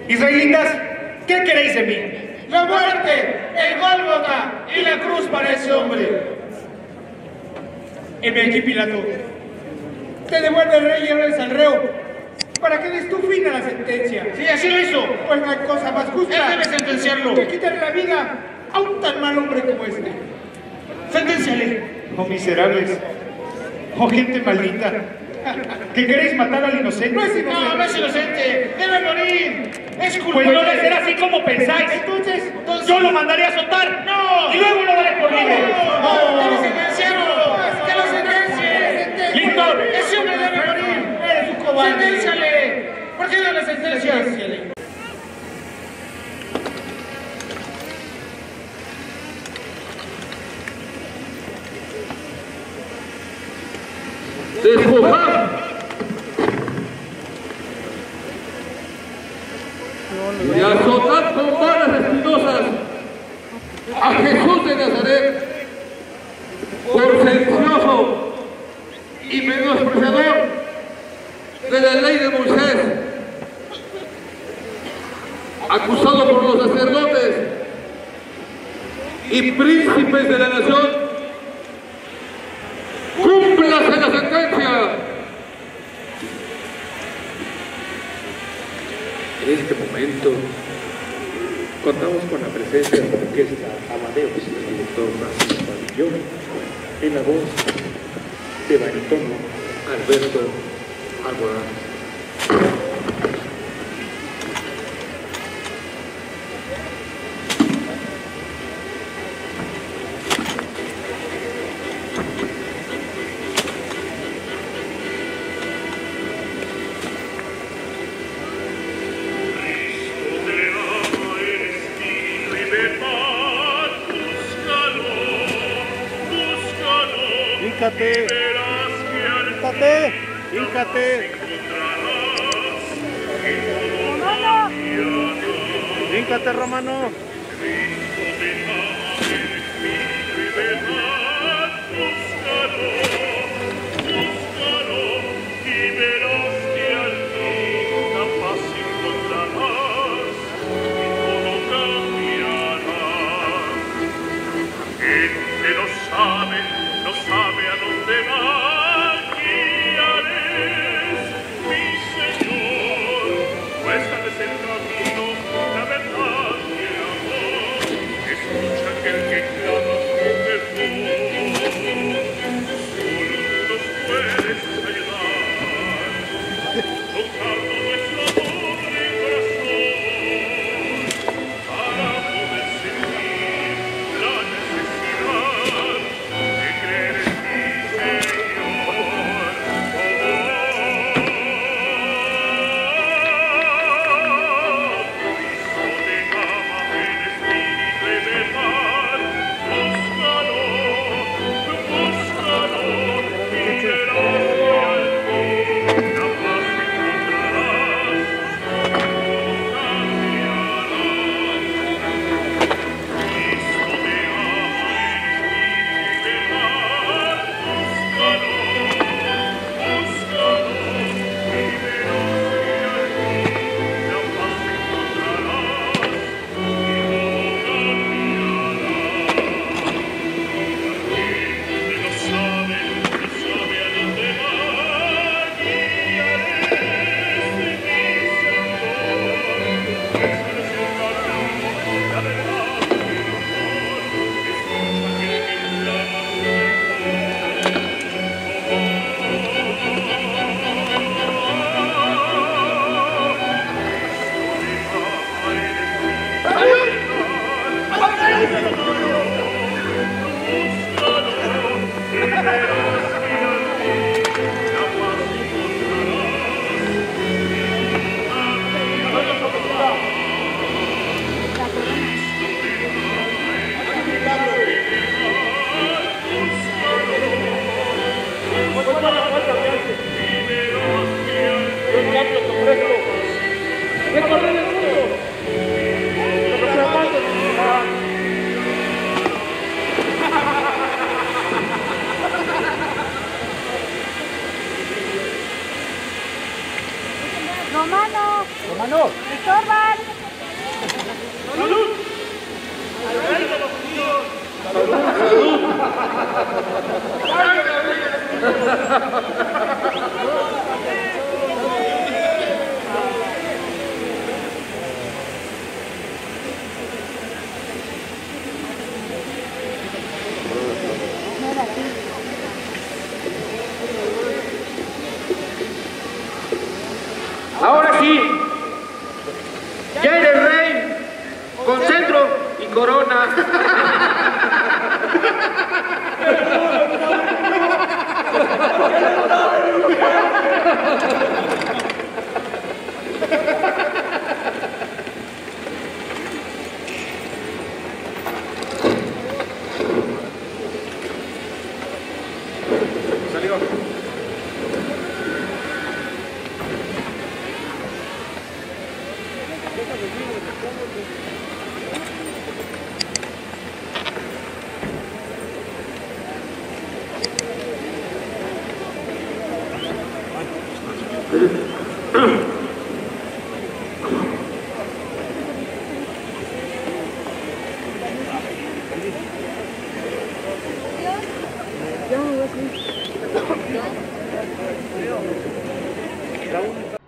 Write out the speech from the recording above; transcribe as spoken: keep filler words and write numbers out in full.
Israelitas, ¿qué queréis de mí? La muerte, el Gólgota y la cruz para ese hombre. Heme aquí, Pilato. Te devuelve el rey y eres al reo, para que des tu fin a la sentencia. Sí, así lo hizo. Pues no hay cosa más justa. Él debe sentenciarlo. Que quitarle la vida a un tan mal hombre como este. Senténciale. Oh miserables, oh gente maldita, que queréis matar al inocente. No es inocente. No, no es inocente. Debe morir. Es culpable. Pues no debe ser así como pensáis. Entonces, entonces yo lo mandaré a soltar. No. Y luego lo daré por libre. No. Debe sentenciarlo. Que lo sentencie. Lincoln. Ese hombre debe morir. Eres un cobarde. Senténciale. ¿Por qué no le sentencias? Despojad y azotad con varas espinosas a Jesús de Nazaret por sedicioso y menospreciador de la ley de Moisés, acusado por los sacerdotes y príncipes de la nación. ¡Cúmplase la sentencia! En este momento contamos con la presencia de la orquesta Amadeus del director Francisco Pabellón, en la voz de barítono Alberto Alborán. Híncate, híncate, híncate. Híncate, Romano. Hermano. ¡Estorban! ¡Salud! Ahora sí, ya eres rey, con centro y corona. Ya,